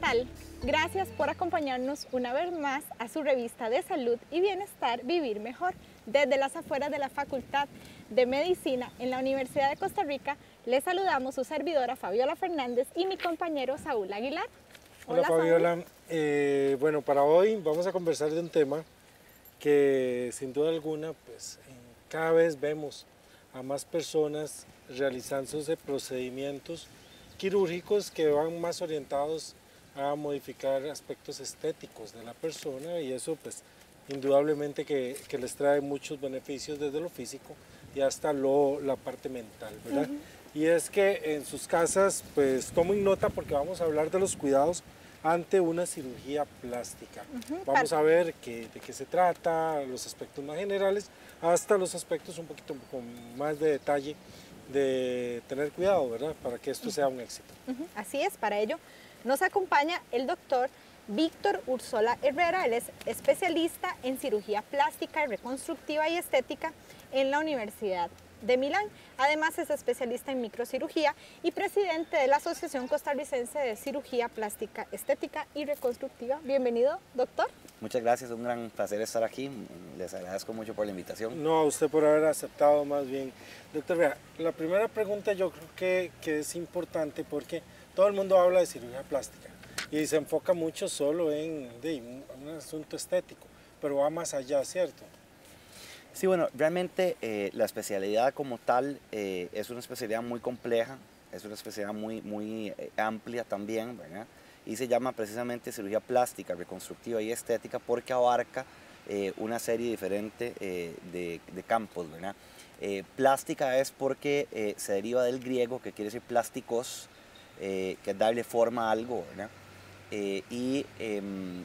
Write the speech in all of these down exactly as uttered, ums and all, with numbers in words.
tal? Gracias por acompañarnos una vez más a su revista de salud y bienestar Vivir Mejor. Desde las afueras de la Facultad de Medicina en la Universidad de Costa Rica, les saludamos su servidora Fabiola Fernández y mi compañero Saúl Aguilar. Hola, Hola Fabiola, eh, bueno, para hoy vamos a conversar de un tema que sin duda alguna pues cada vez vemos a más personas realizándose procedimientos quirúrgicos que van más orientados a modificar aspectos estéticos de la persona, y eso pues indudablemente que, que les trae muchos beneficios desde lo físico y hasta lo, la parte mental, ¿verdad? Uh-huh. Y es que en sus casas pues tomen nota porque vamos a hablar de los cuidados ante una cirugía plástica. Uh-huh. Vamos a ver qué, de qué se trata, los aspectos más generales, hasta los aspectos un poquito con más de detalle de tener cuidado, ¿verdad? Para que esto uh-huh. sea un éxito. Uh-huh. Así es, para ello nos acompaña el doctor Víctor Ursola Herrera. Él es especialista en cirugía plástica, reconstructiva y estética en la Universidad de Milán. Además es especialista en microcirugía y presidente de la Asociación Costarricense de Cirugía Plástica, Estética y Reconstructiva. Bienvenido, doctor. Muchas gracias, un gran placer estar aquí. Les agradezco mucho por la invitación. No, a usted por haber aceptado más bien. Doctor, vea, la primera pregunta yo creo que, que es importante porque todo el mundo habla de cirugía plástica y se enfoca mucho solo en, en un asunto estético, pero va más allá, ¿cierto? Sí, bueno, realmente eh, la especialidad como tal eh, es una especialidad muy compleja, es una especialidad muy, muy eh, amplia también, ¿verdad? Y se llama precisamente cirugía plástica, reconstructiva y estética porque abarca eh, una serie diferente eh, de, de campos, ¿verdad? Eh, plástica es porque eh, se deriva del griego, que quiere decir plásticos, eh, que es darle forma a algo, ¿verdad? Eh, y eh,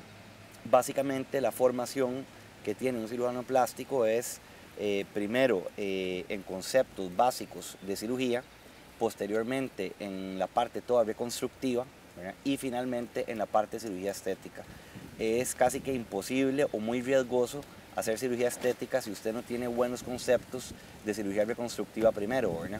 básicamente la formación que tiene un cirujano plástico es eh, primero eh, en conceptos básicos de cirugía, posteriormente en la parte toda reconstructiva, ¿verdad? Y finalmente en la parte de cirugía estética. Es casi que imposible o muy riesgoso hacer cirugía estética si usted no tiene buenos conceptos de cirugía reconstructiva primero, ¿verdad?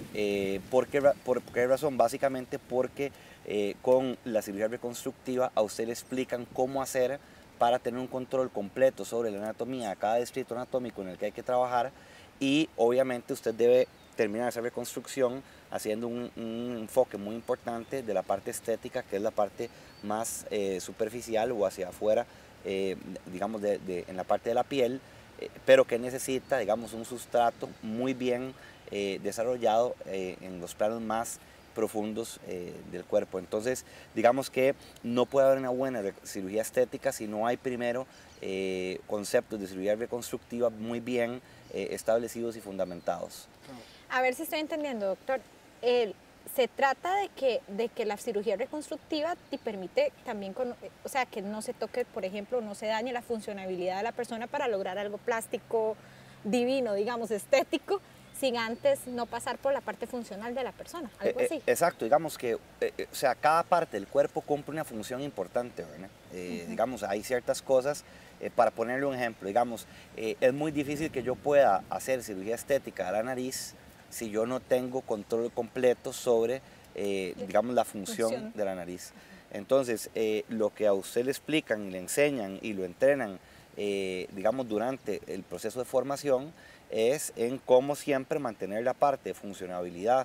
Eh, ¿por, qué, ¿Por qué razón? Básicamente porque eh, con la cirugía reconstructiva a usted le explican cómo hacer para tener un control completo sobre la anatomía de cada distrito anatómico en el que hay que trabajar, y obviamente usted debe terminar esa reconstrucción haciendo un, un enfoque muy importante de la parte estética, que es la parte más eh, superficial o hacia afuera, eh, digamos de, de, en la parte de la piel, eh, pero que necesita, digamos, un sustrato muy bien eh, desarrollado eh, en los planos más profundos eh, del cuerpo. Entonces, digamos que no puede haber una buena cirugía estética si no hay primero eh, conceptos de cirugía reconstructiva muy bien eh, establecidos y fundamentados. A ver si estoy entendiendo, doctor. Eh, se trata de que, de que la cirugía reconstructiva te permite también, con, o sea, que no se toque, por ejemplo, no se dañe la funcionabilidad de la persona para lograr algo plástico, divino, digamos, estético, sin antes no pasar por la parte funcional de la persona, algo así. Eh, exacto, digamos que, eh, o sea, cada parte del cuerpo cumple una función importante, ¿verdad? Eh, uh-huh. Digamos, hay ciertas cosas, eh, para ponerle un ejemplo, digamos, eh, es muy difícil que yo pueda hacer cirugía estética de la nariz si yo no tengo control completo sobre, eh, digamos, la función, función de la nariz. Entonces, eh, lo que a usted le explican, le enseñan y lo entrenan, eh, digamos, durante el proceso de formación, es en cómo siempre mantener la parte de funcionabilidad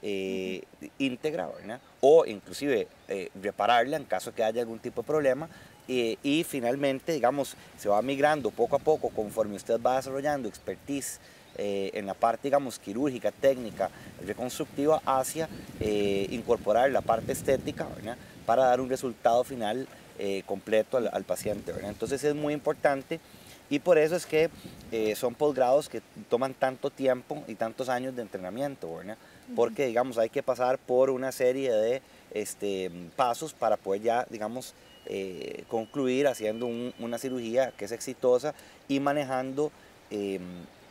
eh, uh-huh. íntegra, ¿verdad? O inclusive eh, repararla en caso que haya algún tipo de problema, eh, y finalmente, digamos, se va migrando poco a poco conforme usted va desarrollando expertise eh, en la parte, digamos, quirúrgica, técnica, reconstructiva, hacia eh, incorporar la parte estética, ¿verdad? Para dar un resultado final eh, completo al, al paciente, ¿verdad? Entonces es muy importante. Y por eso es que eh, son posgrados que toman tanto tiempo y tantos años de entrenamiento, ¿verdad? Porque, digamos, hay que pasar por una serie de este, pasos para poder ya, digamos, eh, concluir haciendo un, una cirugía que es exitosa y manejando eh,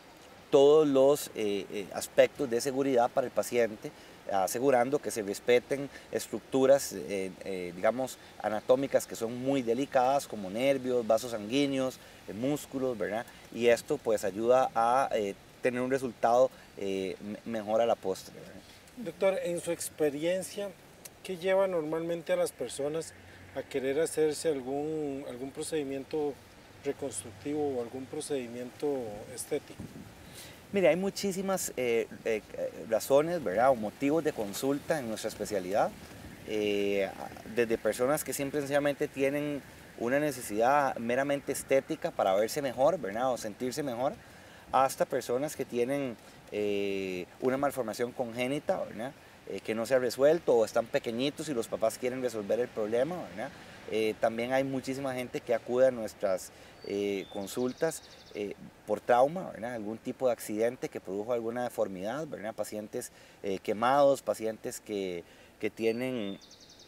todos los eh, eh, aspectos de seguridad para el paciente, asegurando que se respeten estructuras, eh, eh, digamos, anatómicas que son muy delicadas, como nervios, vasos sanguíneos, eh, músculos, ¿verdad? Y esto pues ayuda a eh, tener un resultado eh, mejor a la postre, ¿verdad? Doctor, en su experiencia, ¿qué lleva normalmente a las personas a querer hacerse algún, algún procedimiento reconstructivo o algún procedimiento estético? Mire, hay muchísimas eh, eh, razones, ¿verdad? O motivos de consulta en nuestra especialidad, eh, desde personas que simple y sencillamente tienen una necesidad meramente estética para verse mejor, ¿verdad? O sentirse mejor, hasta personas que tienen eh, una malformación congénita, ¿verdad? Eh, que no se ha resuelto o están pequeñitos y los papás quieren resolver el problema, ¿verdad? Eh, también hay muchísima gente que acude a nuestras eh, consultas eh, por trauma, ¿verdad? Algún tipo de accidente que produjo alguna deformidad, ¿verdad? Pacientes eh, quemados, pacientes que, que tienen,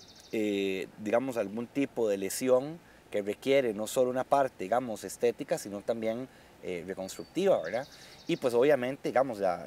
eh, digamos, algún tipo de lesión que requiere no solo una parte, digamos, estética, sino también eh, reconstructiva, ¿verdad? Y pues obviamente, digamos, la,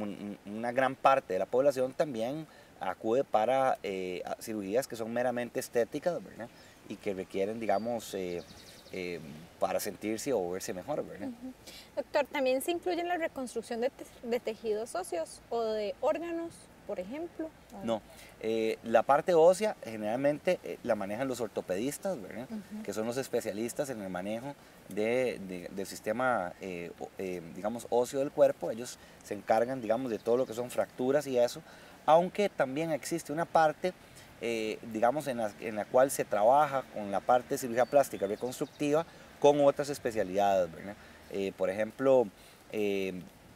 una gran parte de la población también acude para eh, cirugías que son meramente estéticas, ¿verdad? Y que requieren, digamos, eh, eh, para sentirse o verse mejor, ¿verdad? Uh-huh. Doctor, ¿también se incluye la reconstrucción de, te de tejidos óseos o de órganos, por ejemplo? No, eh, la parte ósea generalmente eh, la manejan los ortopedistas, ¿verdad? Uh-huh. Que son los especialistas en el manejo de, de, del sistema, eh, eh, digamos, óseo del cuerpo. Ellos se encargan, digamos, de todo lo que son fracturas y eso, aunque también existe una parte, eh, digamos, en la, en la cual se trabaja con la parte de cirugía plástica reconstructiva con otras especialidades, ¿verdad? Eh, por ejemplo, eh,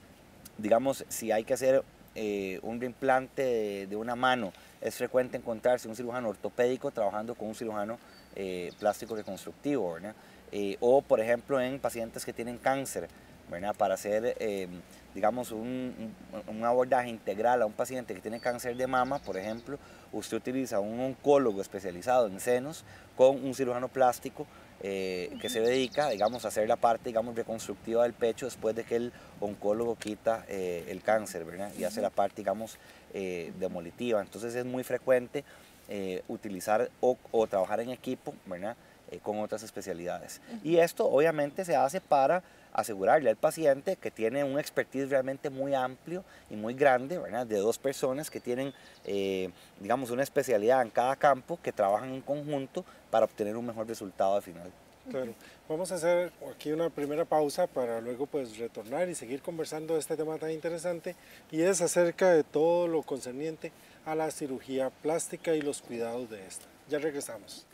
digamos, si hay que hacer Eh, un reimplante de, de una mano, es frecuente encontrarse un cirujano ortopédico trabajando con un cirujano eh, plástico reconstructivo, ¿verdad? Eh, o por ejemplo en pacientes que tienen cáncer, ¿verdad? Para hacer eh, digamos un, un, un abordaje integral a un paciente que tiene cáncer de mama, por ejemplo, usted utiliza un oncólogo especializado en senos con un cirujano plástico Eh, que se dedica, digamos, a hacer la parte, digamos, reconstructiva del pecho después de que el oncólogo quita eh, el cáncer, ¿verdad? Y hace la parte, digamos, eh, demolitiva. Entonces es muy frecuente eh, utilizar o, o trabajar en equipo, ¿verdad? Eh, con otras especialidades. Uh-huh. Y esto obviamente se hace para asegurarle al paciente que tiene un expertise realmente muy amplio y muy grande, ¿verdad? De dos personas que tienen, eh, digamos, una especialidad en cada campo, que trabajan en conjunto para obtener un mejor resultado al final. Claro. Vamos a hacer aquí una primera pausa para luego pues retornar y seguir conversando de este tema tan interesante, y es acerca de todo lo concerniente a la cirugía plástica y los cuidados de esta. Ya regresamos.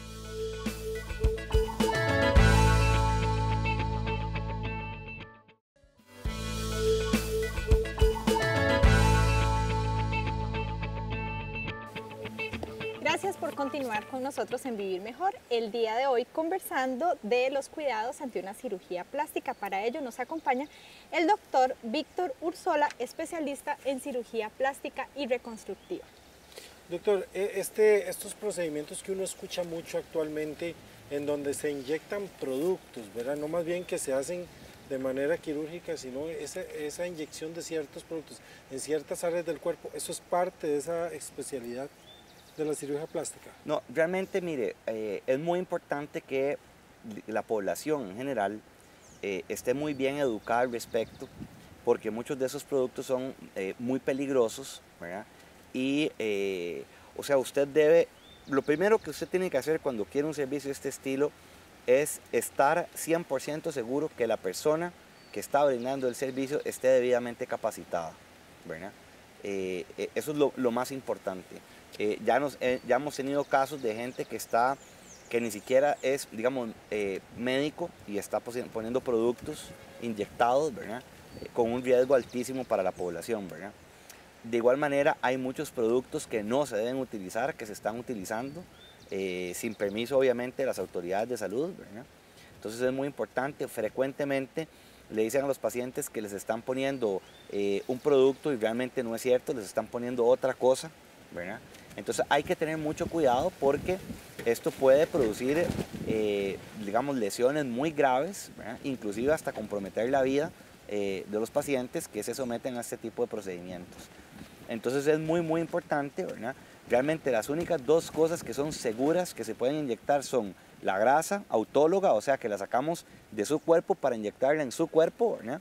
Gracias por continuar con nosotros en Vivir Mejor. El día de hoy conversando de los cuidados ante una cirugía plástica. Para ello nos acompaña el doctor Víctor Ursola, especialista en cirugía plástica y reconstructiva. Doctor, este, estos procedimientos que uno escucha mucho actualmente, en donde se inyectan productos, ¿verdad? No más bien que se hacen de manera quirúrgica, sino esa, esa inyección de ciertos productos en ciertas áreas del cuerpo, ¿eso es parte de esa especialidad de la cirugía plástica? No, realmente, mire, eh, es muy importante que la población en general eh, esté muy bien educada al respecto, porque muchos de esos productos son eh, muy peligrosos, ¿verdad? Y, eh, o sea, usted debe, lo primero que usted tiene que hacer cuando quiere un servicio de este estilo es estar cien por ciento seguro que la persona que está brindando el servicio esté debidamente capacitada, ¿verdad? Eh, eso es lo, lo más importante. Eh, ya, nos, eh, ya hemos tenido casos de gente que está, que ni siquiera es, digamos, eh, médico y está poniendo productos inyectados, ¿verdad? Eh, con un riesgo altísimo para la población, ¿verdad? De igual manera, hay muchos productos que no se deben utilizar, que se están utilizando eh, sin permiso, obviamente, de las autoridades de salud, ¿verdad? Entonces es muy importante, frecuentemente le dicen a los pacientes que les están poniendo eh, un producto y realmente no es cierto, les están poniendo otra cosa, ¿verdad? Entonces hay que tener mucho cuidado porque esto puede producir, eh, digamos, lesiones muy graves, ¿verdad? Inclusive hasta comprometer la vida eh, de los pacientes que se someten a este tipo de procedimientos. Entonces es muy, muy importante, ¿verdad? Realmente las únicas dos cosas que son seguras que se pueden inyectar son la grasa autóloga, o sea que la sacamos de su cuerpo para inyectarla en su cuerpo, ¿verdad?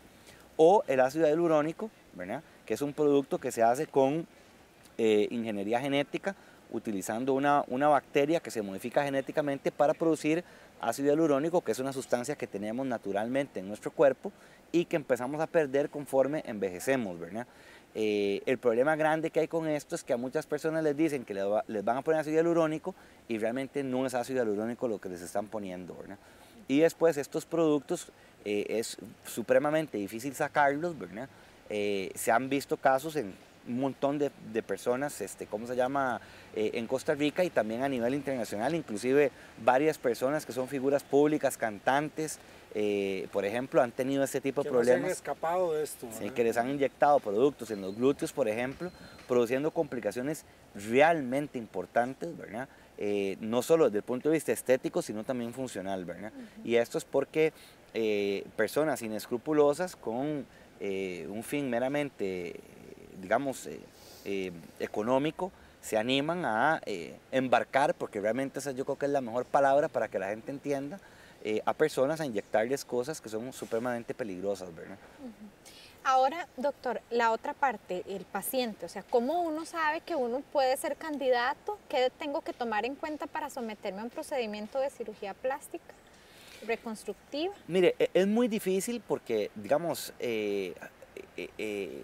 O el ácido hialurónico, ¿verdad? Que es un producto que se hace con Eh, ingeniería genética utilizando una, una bacteria que se modifica genéticamente para producir ácido hialurónico, que es una sustancia que tenemos naturalmente en nuestro cuerpo y que empezamos a perder conforme envejecemos, ¿verdad? Eh, el problema grande que hay con esto es que a muchas personas les dicen que les, va, les van a poner ácido hialurónico y realmente no es ácido hialurónico lo que les están poniendo, ¿verdad? Y después estos productos eh, es supremamente difícil sacarlos, ¿verdad? Eh, se han visto casos en un montón de, de personas, este, ¿cómo se llama?, eh, en Costa Rica y también a nivel internacional, inclusive varias personas que son figuras públicas, cantantes, eh, por ejemplo, han tenido este tipo de que problemas. No se han escapado de esto. Sí, que les han inyectado productos en los glúteos, por ejemplo, produciendo complicaciones realmente importantes, ¿verdad? Eh, no solo desde el punto de vista estético, sino también funcional, ¿verdad? Uh-huh. Y esto es porque eh, personas inescrupulosas con eh, un fin meramente, digamos, eh, eh, económico, se animan a eh, embarcar, porque realmente esa yo creo que es la mejor palabra para que la gente entienda, eh, a personas a inyectarles cosas que son supremamente peligrosas, ¿verdad? Uh-huh. Ahora, doctor, la otra parte, el paciente, o sea, ¿cómo uno sabe que uno puede ser candidato? ¿Qué tengo que tomar en cuenta para someterme a un procedimiento de cirugía plástica reconstructiva? Mire, es muy difícil porque, digamos, eh, eh, eh,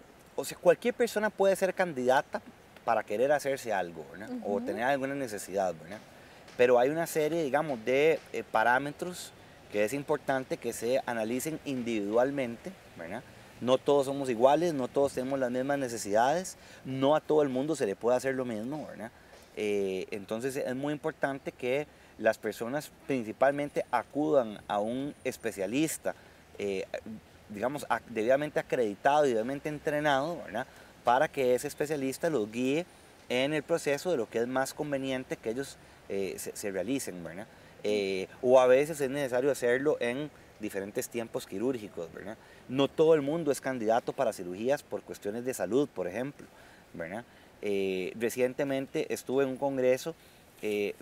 o sea, cualquier persona puede ser candidata para querer hacerse algo, ¿verdad? Uh-huh. O tener alguna necesidad, ¿verdad? Pero hay una serie, digamos, de eh, parámetros que es importante que se analicen individualmente, ¿verdad? No todos somos iguales, no todos tenemos las mismas necesidades, no a todo el mundo se le puede hacer lo mismo, ¿verdad? Eh, entonces es muy importante que las personas principalmente acudan a un especialista, eh, digamos, debidamente acreditado y debidamente entrenado, ¿verdad? Para que ese especialista los guíe en el proceso de lo que es más conveniente que ellos eh, se, se realicen, ¿verdad? Eh, o a veces es necesario hacerlo en diferentes tiempos quirúrgicos, ¿verdad? No todo el mundo es candidato para cirugías por cuestiones de salud, por ejemplo, ¿verdad? Eh, recientemente estuve en un congreso, eh,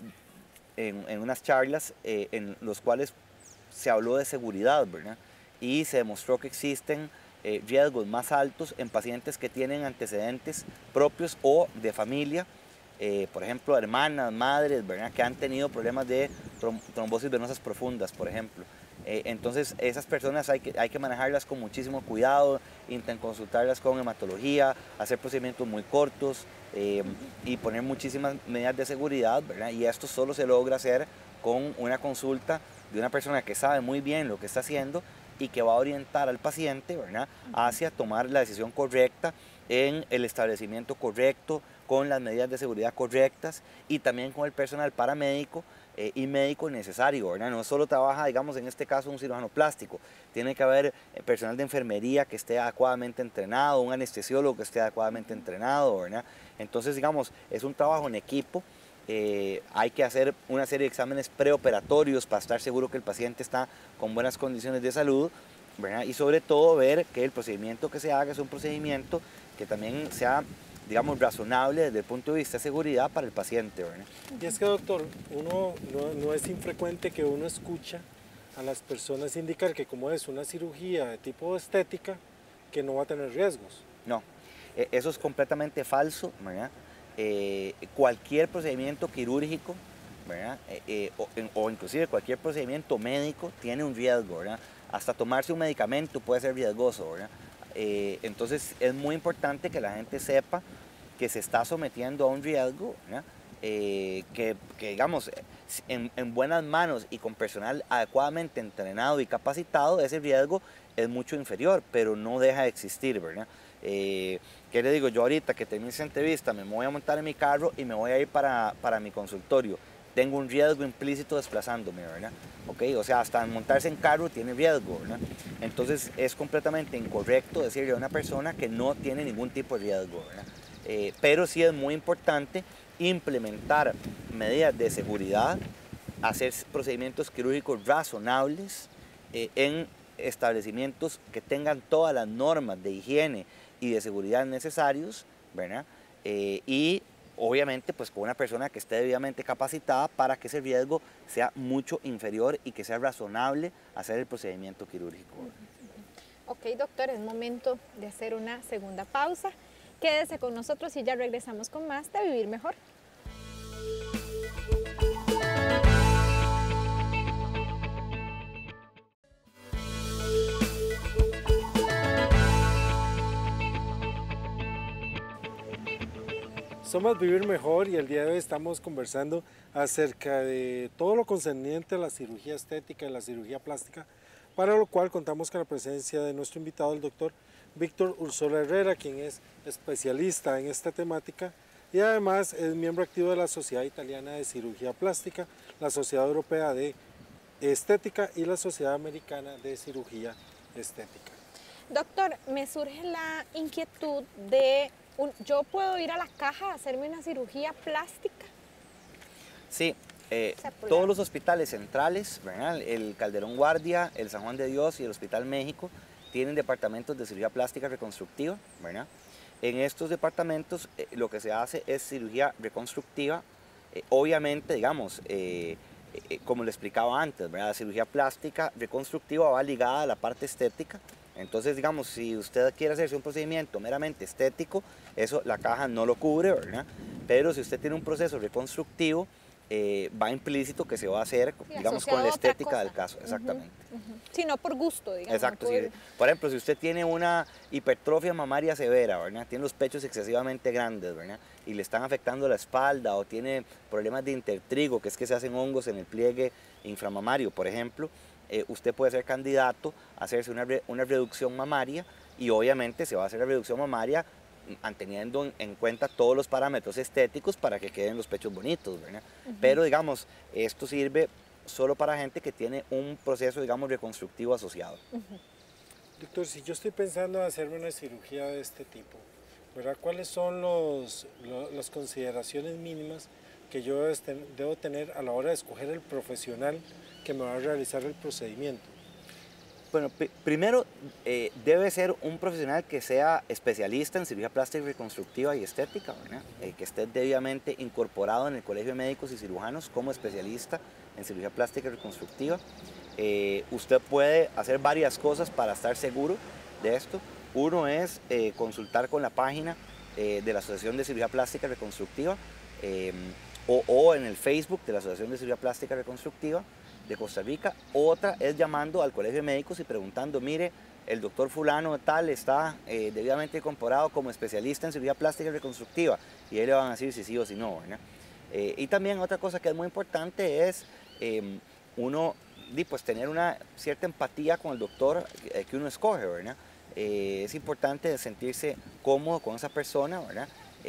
en, en unas charlas eh, en los cuales se habló de seguridad, ¿verdad? Y se demostró que existen eh, riesgos más altos en pacientes que tienen antecedentes propios o de familia, eh, por ejemplo, hermanas, madres, ¿verdad? Que han tenido problemas de trom trombosis venosas profundas, por ejemplo. Eh, entonces, esas personas hay que, hay que manejarlas con muchísimo cuidado, intentar consultarlas con hematología, hacer procedimientos muy cortos eh, y poner muchísimas medidas de seguridad, ¿verdad? Y esto solo se logra hacer con una consulta de una persona que sabe muy bien lo que está haciendo y que va a orientar al paciente, ¿verdad?, hacia tomar la decisión correcta en el establecimiento correcto, con las medidas de seguridad correctas y también con el personal paramédico eh, y médico necesario, ¿verdad? No solo trabaja, digamos, en este caso un cirujano plástico, tiene que haber personal de enfermería que esté adecuadamente entrenado, un anestesiólogo que esté adecuadamente entrenado, ¿verdad? Entonces, digamos, es un trabajo en equipo. Eh, hay que hacer una serie de exámenes preoperatorios para estar seguro que el paciente está con buenas condiciones de salud, ¿verdad? Y sobre todo ver que el procedimiento que se haga es un procedimiento que también sea, digamos, razonable desde el punto de vista de seguridad para el paciente, ¿verdad? Y es que, doctor, uno no, no es infrecuente que uno escucha a las personas indicar que como es una cirugía de tipo estética, que no va a tener riesgos. No, eso es completamente falso, ¿verdad? Eh, cualquier procedimiento quirúrgico, ¿verdad? Eh, eh, o, o inclusive cualquier procedimiento médico tiene un riesgo, ¿verdad? Hasta tomarse un medicamento puede ser riesgoso, ¿verdad? Eh, entonces es muy importante que la gente sepa que se está sometiendo a un riesgo, ¿verdad? Eh, que, que digamos, en, en buenas manos y con personal adecuadamente entrenado y capacitado, ese riesgo es mucho inferior, pero no deja de existir, ¿verdad? Eh, ¿Qué le digo? Yo ahorita que termine esa entrevista me voy a montar en mi carro y me voy a ir para, para mi consultorio. Tengo un riesgo implícito desplazándome, ¿verdad? ¿Okay? O sea, hasta montarse en carro tiene riesgo, ¿verdad? Entonces es completamente incorrecto decirle a una persona que no tiene ningún tipo de riesgo, ¿verdad? Eh, pero sí es muy importante implementar medidas de seguridad, hacer procedimientos quirúrgicos razonables eh, en establecimientos que tengan todas las normas de higiene y de seguridad necesarios, ¿verdad? Eh, y obviamente pues con una persona que esté debidamente capacitada para que ese riesgo sea mucho inferior y que sea razonable hacer el procedimiento quirúrgico. Ok, doctor, es momento de hacer una segunda pausa. Quédese con nosotros y ya regresamos con más de Vivir Mejor. Somos Vivir Mejor y el día de hoy estamos conversando acerca de todo lo concerniente a la cirugía estética y la cirugía plástica, para lo cual contamos con la presencia de nuestro invitado, el doctor Víctor Ursola Herrera, quien es especialista en esta temática y además es miembro activo de la Sociedad Italiana de Cirugía Plástica, la Sociedad Europea de Estética y la Sociedad Americana de Cirugía Estética. Doctor, me surge la inquietud de, un, ¿yo puedo ir a la caja a hacerme una cirugía plástica? Sí, eh, O sea, por todos la- los hospitales centrales, ¿verdad? El Calderón Guardia, el San Juan de Dios y el Hospital México tienen departamentos de cirugía plástica reconstructiva, ¿verdad? En estos departamentos eh, lo que se hace es cirugía reconstructiva, eh, obviamente, digamos, eh, eh, como le explicaba antes, ¿verdad? La cirugía plástica reconstructiva va ligada a la parte estética. Entonces, digamos, si usted quiere hacerse un procedimiento meramente estético, eso la caja no lo cubre, ¿verdad? Pero si usted tiene un proceso reconstructivo, eh, va implícito que se va a hacer, Sí, digamos, asociado con la a otra estética del cosa. caso, exactamente. Ujú. Sí, no por gusto, digamos. Exacto, por- sí. Por ejemplo, si usted tiene una hipertrofia mamaria severa, ¿verdad? Tiene los pechos excesivamente grandes, ¿verdad? Y le están afectando la espalda o tiene problemas de intertrigo, que es que se hacen hongos en el pliegue inframamario, por ejemplo, eh, usted puede ser candidato a hacerse una, re- una reducción mamaria y obviamente se va a hacer la reducción mamaria mm, teniendo en, en cuenta todos los parámetros estéticos para que queden los pechos bonitos, ¿verdad? Pero digamos, esto sirve solo para gente que tiene un proceso, digamos, reconstructivo asociado. Doctor, si yo estoy pensando en hacerme una cirugía de este tipo, ¿verdad? ¿Cuáles son los, lo- las consideraciones mínimas que yo debo ten- debo tener a la hora de escoger el profesional que me va a realizar el procedimiento? Bueno, pri- primero eh, debe ser un profesional que sea especialista en cirugía plástica y reconstructiva y estética, ¿verdad? Eh, que esté debidamente incorporado en el Colegio de Médicos y Cirujanos como especialista en cirugía plástica y reconstructiva. Eh, usted puede hacer varias cosas para estar seguro de esto. Uno es eh, consultar con la página eh, de la Asociación de Cirugía Plástica y Reconstructiva eh, o, o en el Facebook de la Asociación de Cirugía Plástica y Reconstructiva de Costa Rica. Otra es llamando al Colegio de Médicos y preguntando, mire, el doctor fulano tal está eh, debidamente incorporado como especialista en cirugía plástica y reconstructiva, y ahí le van a decir si sí o si no, ¿verdad? Eh, y también otra cosa que es muy importante es eh, uno, di, pues, tener una cierta empatía con el doctor eh, que uno escoge, ¿verdad? Eh, es importante sentirse cómodo con esa persona, ¿verdad?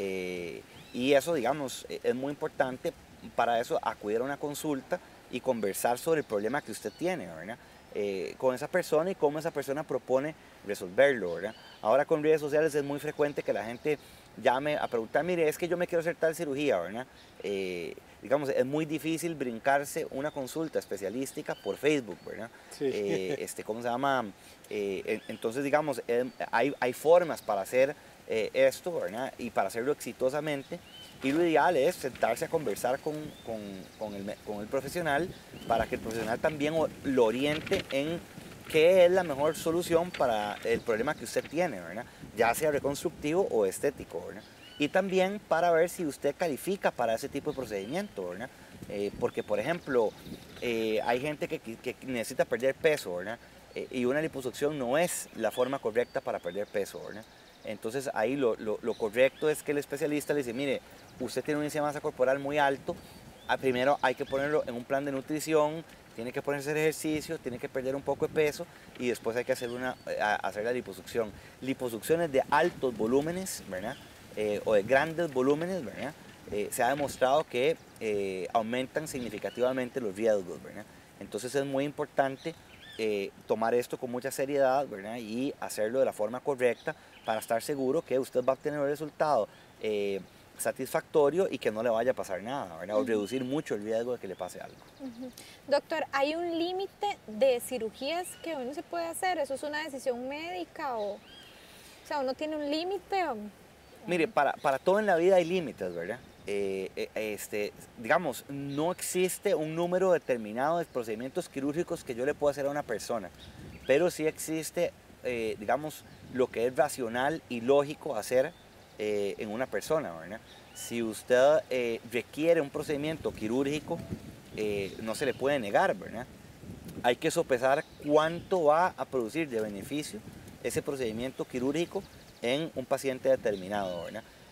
Eh, y eso, digamos, es muy importante. Para eso acudir a una consulta y conversar sobre el problema que usted tiene, ¿verdad? Eh, con esa persona y cómo esa persona propone resolverlo, ¿verdad? Ahora con redes sociales es muy frecuente que la gente llame a preguntar, mire, es que yo me quiero hacer tal cirugía, ¿verdad? Eh, digamos, es muy difícil brincarse una consulta especialística por Facebook, ¿verdad? Sí. Eh, este, ¿cómo se llama? Eh, en- entonces, digamos, eh, hay, hay formas para hacer eh, esto, ¿verdad? Y para hacerlo exitosamente. Y lo ideal es sentarse a conversar con, con, con, el, con el profesional para que el profesional también o- lo oriente en qué es la mejor solución para el problema que usted tiene, ¿verdad? Ya sea reconstructivo o estético, ¿verdad? Y también para ver si usted califica para ese tipo de procedimiento, ¿verdad? Eh, porque, por ejemplo, eh, hay gente que, que necesita perder peso, ¿verdad? Eh, y una liposucción no es la forma correcta para perder peso, ¿verdad? Entonces ahí lo, lo, lo correcto es que el especialista le dice, mire, usted tiene un índice de masa corporal muy alto, ah, primero hay que ponerlo en un plan de nutrición, tiene que ponerse a hacer ejercicio, tiene que perder un poco de peso y después hay que hacer, una, a- hacer la liposucción. Liposucciones de altos volúmenes, ¿verdad? Eh, o de grandes volúmenes, ¿verdad? Eh, se ha demostrado que eh, aumentan significativamente los riesgos, ¿verdad? Entonces es muy importante eh, tomar esto con mucha seriedad, ¿verdad? Y hacerlo de la forma correcta para estar seguro que usted va a obtener un resultado eh, satisfactorio y que no le vaya a pasar nada, ¿verdad? O reducir mucho el riesgo de que le pase algo. Ujú. Doctor, ¿hay un límite de cirugías que uno se puede hacer? ¿Eso es una decisión médica o, o sea, uno tiene un límite? O... Mire, para, para todo en la vida hay límites, ¿verdad? Eh, eh, este, digamos, no existe un número determinado de procedimientos quirúrgicos que yo le pueda hacer a una persona, pero sí existe, eh, digamos, lo que es racional y lógico hacer eh, en una persona, ¿verdad? Si usted eh, requiere un procedimiento quirúrgico, eh, no se le puede negar, ¿verdad? Hay que sopesar cuánto va a producir de beneficio ese procedimiento quirúrgico en un paciente determinado, ¿verdad?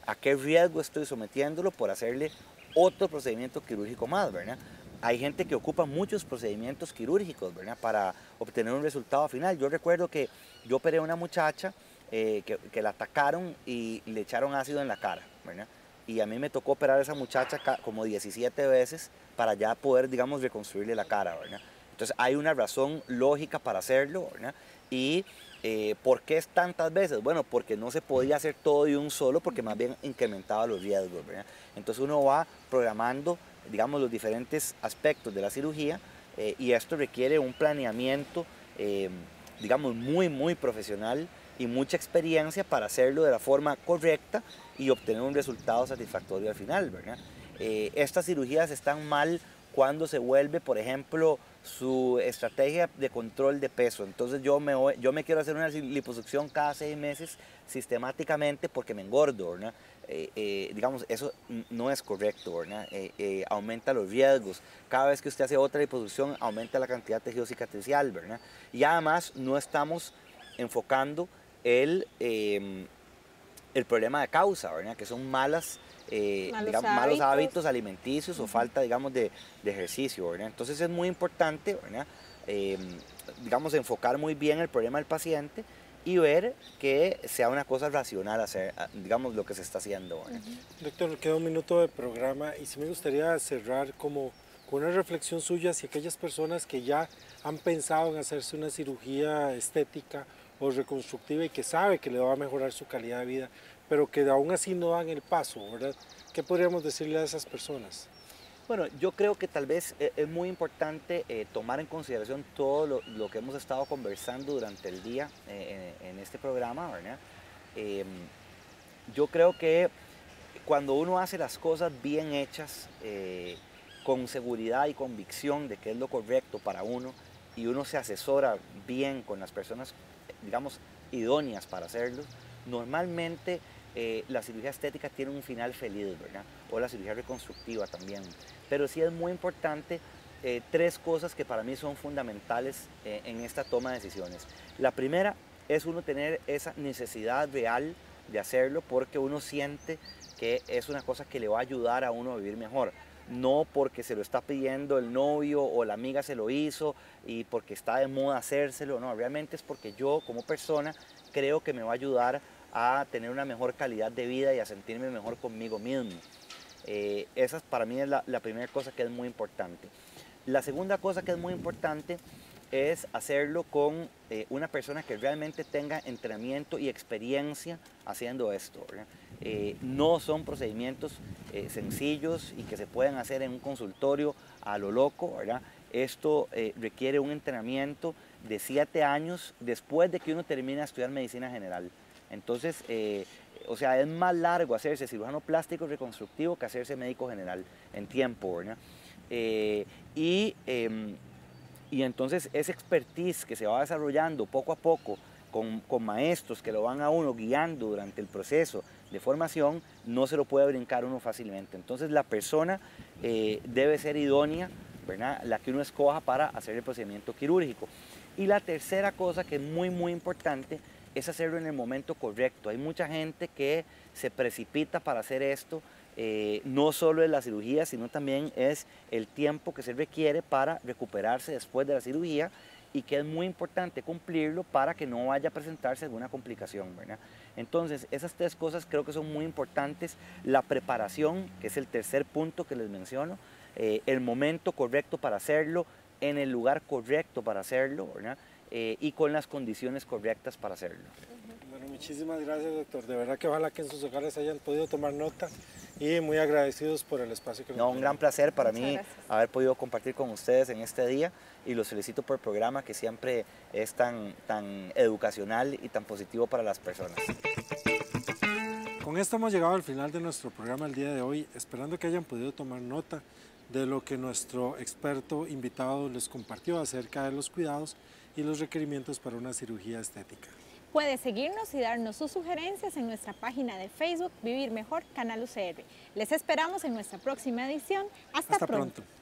a qué riesgo estoy sometiéndolo por hacerle otro procedimiento quirúrgico más, ¿verdad? Hay gente que ocupa muchos procedimientos quirúrgicos, ¿verdad? Para obtener un resultado final. Yo recuerdo que yo operé a una muchacha eh, que, que la atacaron y le echaron ácido en la cara, ¿verdad? Y a mí me tocó operar a esa muchacha como diecisiete veces para ya poder, digamos, reconstruirle la cara, ¿verdad? Entonces hay una razón lógica para hacerlo, ¿verdad? Y eh, ¿por qué es tantas veces? Bueno, porque no se podía hacer todo de un solo, porque más bien incrementaba los riesgos, ¿verdad? Entonces uno va programando, digamos, los diferentes aspectos de la cirugía eh, y esto requiere un planeamiento, eh, digamos, muy, muy profesional y mucha experiencia para hacerlo de la forma correcta y obtener un resultado satisfactorio al final, ¿verdad? Eh, estas cirugías están mal cuando se vuelve, por ejemplo, su estrategia de control de peso. Entonces yo me, voy, yo me quiero hacer una liposucción cada seis meses sistemáticamente porque me engordo, ¿verdad? Eh, eh, digamos, eso no es correcto, ¿verdad? Eh, eh, aumenta los riesgos. Cada vez que usted hace otra liposucción, aumenta la cantidad de tejido cicatricial, ¿verdad? Y además no estamos enfocando el, eh, el problema de causa, ¿verdad? Que son malas, eh, malos, digamos, hábitos. malos hábitos alimenticios uh-huh. o falta, digamos, de, de ejercicio, ¿verdad? Entonces es muy importante, ¿verdad? Eh, digamos, enfocar muy bien el problema del paciente y ver que sea una cosa racional hacer, digamos, lo que se está haciendo, ¿verdad? Uh-huh. Doctor, nos queda un minuto de programa y sí me gustaría cerrar como con una reflexión suya hacia aquellas personas que ya han pensado en hacerse una cirugía estética o reconstructiva y que sabe que le va a mejorar su calidad de vida, pero que aún así no dan el paso, ¿verdad? ¿Qué podríamos decirle a esas personas? Bueno, yo creo que tal vez es muy importante eh, tomar en consideración todo lo, lo que hemos estado conversando durante el día eh, en, en este programa, ¿verdad? Eh, yo creo que cuando uno hace las cosas bien hechas, eh, con seguridad y convicción de que es lo correcto para uno, y uno se asesora bien con las personas, digamos, idóneas para hacerlo, normalmente eh, la cirugía estética tiene un final feliz, ¿verdad? O la cirugía reconstructiva también. Pero sí es muy importante eh, tres cosas que para mí son fundamentales eh, en esta toma de decisiones. La primera es uno tener esa necesidad real de hacerlo porque uno siente que es una cosa que le va a ayudar a uno a vivir mejor. No porque se lo está pidiendo el novio o la amiga se lo hizo y porque está de moda hacérselo, no, realmente es porque yo como persona creo que me va a ayudar a tener una mejor calidad de vida y a sentirme mejor conmigo mismo. Eh, esa para mí es la, la primera cosa que es muy importante. La segunda cosa que es muy importante es hacerlo con eh, una persona que realmente tenga entrenamiento y experiencia haciendo esto, ¿verdad? Eh, no son procedimientos eh, sencillos y que se pueden hacer en un consultorio a lo loco, ¿verdad? Esto eh, requiere un entrenamiento de siete años después de que uno termina de estudiar medicina general. Entonces, eh, o sea, es más largo hacerse cirujano plástico reconstructivo que hacerse médico general en tiempo, ¿verdad? Eh, y, eh, y entonces esa expertise que se va desarrollando poco a poco con, con maestros que lo van a uno guiando durante el proceso de formación, no se lo puede brincar uno fácilmente. Entonces la persona eh, debe ser idónea, ¿verdad? La que uno escoja para hacer el procedimiento quirúrgico. Y la tercera cosa que es muy, muy importante es hacerlo en el momento correcto. Hay mucha gente que se precipita para hacer esto, eh, no solo en la cirugía, sino también es el tiempo que se requiere para recuperarse después de la cirugía y que es muy importante cumplirlo para que no vaya a presentarse alguna complicación, ¿verdad? Entonces, esas tres cosas creo que son muy importantes. La preparación, que es el tercer punto que les menciono, eh, el momento correcto para hacerlo, en el lugar correcto para hacerlo, ¿verdad? Eh, y con las condiciones correctas para hacerlo. Bueno, muchísimas gracias, doctor. De verdad que ojalá que en sus hogares hayan podido tomar nota y muy agradecidos por el espacio que nos No, un gran placer para Muchas mí gracias. haber podido compartir con ustedes en este día y los felicito por el programa que siempre es tan, tan educacional y tan positivo para las personas. Con esto hemos llegado al final de nuestro programa el día de hoy, esperando que hayan podido tomar nota de lo que nuestro experto invitado les compartió acerca de los cuidados y los requerimientos para una cirugía estética. Puede seguirnos y darnos sus sugerencias en nuestra página de Facebook Vivir Mejor Canal U C R. Les esperamos en nuestra próxima edición. Hasta, Hasta pronto. pronto.